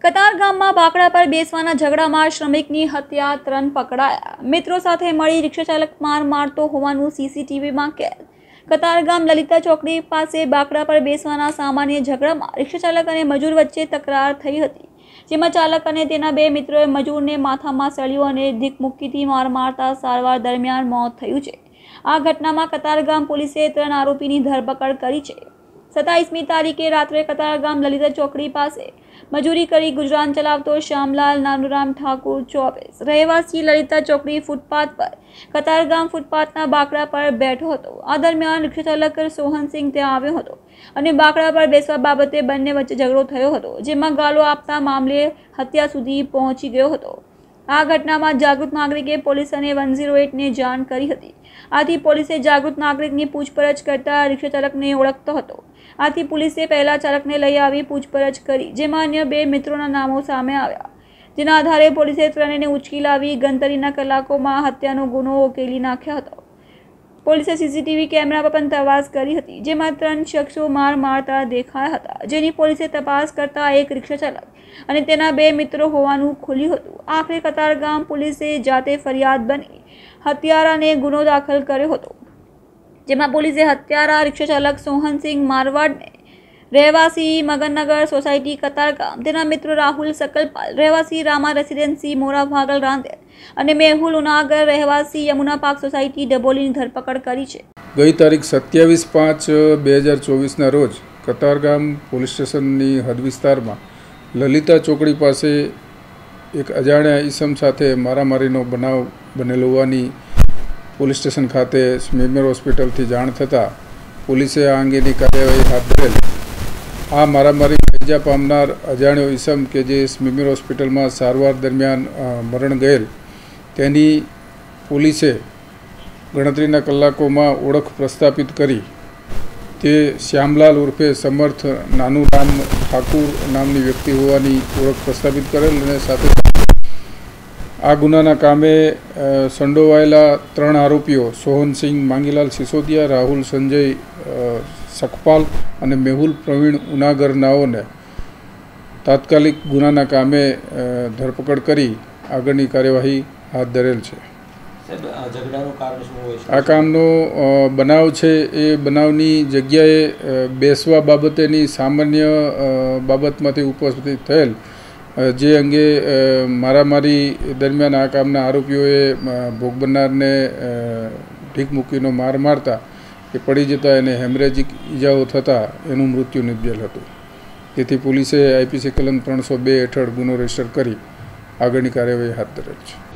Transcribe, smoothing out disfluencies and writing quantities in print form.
કતારગામમાં બાકડા પર બેસવાના ઝઘડામાં શ્રમિકની હત્યા, 3 પકડાયા। મિત્રો સાથે મળી રિક્ષા ચાલક માર મારતો હોવાનું સીસીટીવીમાં કેદ। કતારગામ લલિતા ચોકડી પાસે બાકડા પર બેસવાના સામાન્ય ઝઘડામાં રિક્ષા ચાલક અને મજૂર વચ્ચે તકરાર થઈ હતી, જેમાં ચાલક અને તેના 2 મિત્રોએ મજૂરને માથામાં સળિયો અને ધીકમુક્કીથી માર મારતા સારવાર દરમિયાન મોત થયું છે। આ ઘટનામાં કતારગામ પોલીસે 3 આરોપીની ધરપકડ કરી છે। 27મી તારીખે રાત્રે કતારગામ લલિતા ચોકડી પાસે મજૂરી કરી ગુજરાન ચલાવતો શ્યામલાલ નાનુરામ ઠાકુર 24 રહેવાસી લલિતા ચોકડી ફૂટપાથ પર કતારગામ ફૂટપાથના બાકડા પર બેઠો હતો। આ દરમિયાન રિક્ષા ચાલક સોહનસિંહ ત્યાં આવ્યો હતો અને બાકડા પર બેસવા બાબતે બંને વચ્ચે ઝઘડો થયો હતો, જેમાં ગાળો આપતા મામલે હત્યા સુધી પહોંચી ગયો હતો। આ ઘટનામાં જાગૃત નાગરિકે પોલીસ અને 108ને જાણ કરી હતી। આથી પોલીસે જાગૃત નાગરિકની પૂછપરછ કરતા રિક્ષા ચાલકને ઓળખતો હતો। આથી પોલીસે પહેલા ચાલકને લઈ આવી પૂછપરછ કરી, જેમાં અન્ય 2 મિત્રોના નામો સામે આવ્યા, જેના આધારે પોલીસે ત્રણેયને ઉંચકી લાવી ગણતરીના કલાકોમાં હત્યાનો ગુનો ઉકેલી નાખ્યો હતો। પોલીસે સીસીટીવી કેમેરા પર પણ તપાસ કરી હતી, જેમાં 3 શખ્સો માર મારતા દેખાયા હતા, જેની પોલીસે તપાસ કરતા એક રિક્ષા ચાલક અને તેના 2 મિત્રો હોવાનું ખુલ્યું હતું। આખરે કતારગામ પોલીસે જાતે ફરિયાદ બની હત્યારાને ગુનો દાખલ કર્યો હતો, જેમાં પોલીસે હત્યારા રિક્ષા ચાલક સોહનસિંહ મારવાડને રહેવાસી મગનનગર સોસાયટી કતારગામ, તેના મિત્રો રાહુલ સકલપાલ રહેવાસી રામા રેસિડેન્સી મોરા ભાગલ રાંદેર અને મેહુલ ઉનાગર રહેવાસી યમુના પાર્ક સોસાયટી ડબોલીની ધરપકડ કરી છે। ગઈ તારીખ 27/5/2024ના રોજ કતારગામ પોલીસ સ્ટેશનની હદ વિસ્તારમાં લલિતા ચોકડી પાસે એક અજાણ્યા ઈસમ સાથે મારામારીનો બનાવ બનેલો હોવાની પોલીસ સ્ટેશન ખાતે સ્મીમેર હોસ્પિટલથી જાણ થતાં પોલીસે આ અંગેની કાર્યવાહી હાથ ધરેલ। આ મારામારી ઇજા પામનાર અજાણ્યો ઈસમ કે જે સ્મીમેર હોસ્પિટલમાં સારવાર દરમિયાન મરણ ગયેલ, તેની પોલીસે ગણતરીના કલાકોમાં ઓળખ પ્રસ્થાપિત કરી તે શ્યામલાલ ઉર્ફે સમર્થ નાનુરામ ઠાકુર નામની વ્યક્તિ હોવાની ઓળખ પ્રસ્થાપિત કરેલ અને સાથે આ ગુનાના કામે સંડોવાયેલા 3 આરોપીઓ સોહનસિંહ માંગીલાલ સિસોદિયા, રાહુલ સંજય સખપાલ અને મેહુલ પ્રવીણ ઉનાગરનાઓને તાત્કાલિક ગુનાના કામે ધરપકડ કરી આગળની કાર્યવાહી હાથ ધરેલ છે। આ કામનો બનાવ છે એ બનાવની જગ્યાએ બેસવા બાબતેની સામાન્ય બાબતમાંથી ઉપસ્થિત થયેલ, જે અંગે મારામારી દરમિયાન આ કામના આરોપીઓએ ભોગ બનનારને ઢીક મૂકીનો માર મારતા એ પડી જતા એને હેમરેજિક ઈજાઓ થતાં એનું મૃત્યુ નિપજેલ હતું। તેથી પોલીસે IPC કલમ 302 હેઠળ ગુનો રજીસ્ટર કરી આગળની કાર્યવાહી હાથ ધરેલ છે।